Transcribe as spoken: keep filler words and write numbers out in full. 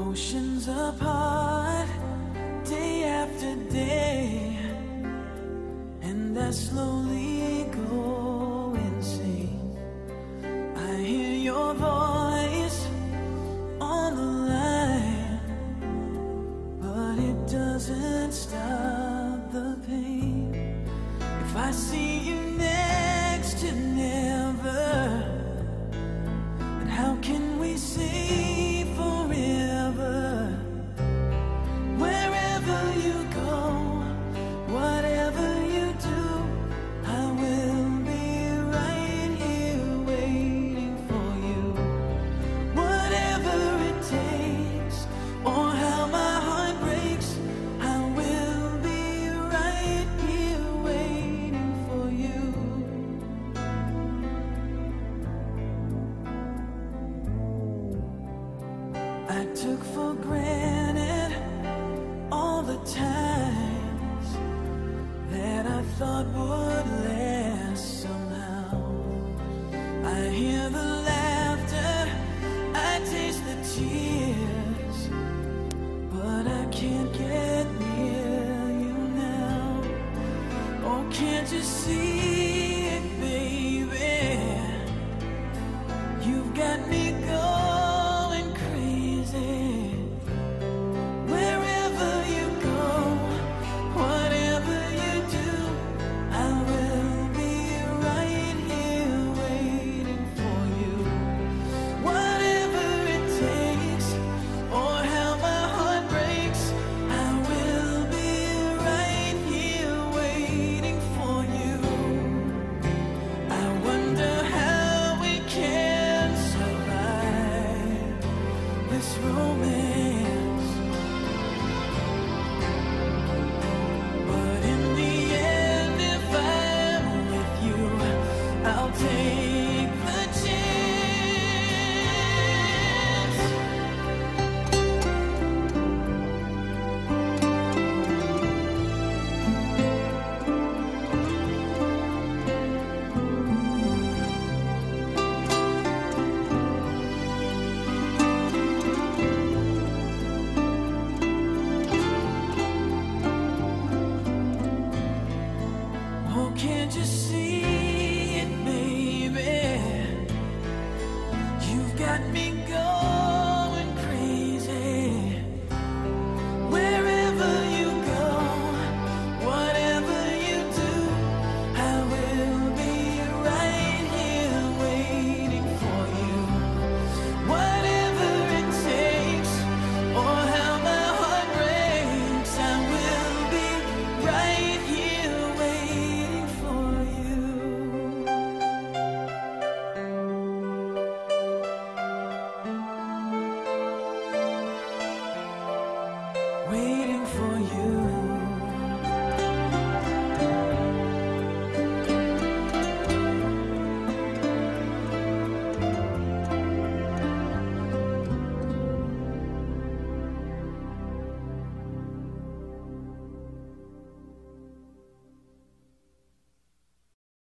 oceans apart, day after day, and I slowly go insane. I hear your voice on the line, but it doesn't stop the pain. If I see you next to never, then how can we say forever? Wherever you go, whatever you do, I will be right here waiting for you. Whatever it takes, or how my heart breaks, I will be right here waiting for you. I took for granted all the times that I thought would last somehow. I hear the laughter, I taste the tears, but I can't get near you now. Oh, can't you see it, baby? You've got me going crazy. Wherever you go, whatever you do, I will be right here waiting for you. Whatever it takes, or how my heart breaks, I will be right here waiting for you. I wonder how we can survive this romance.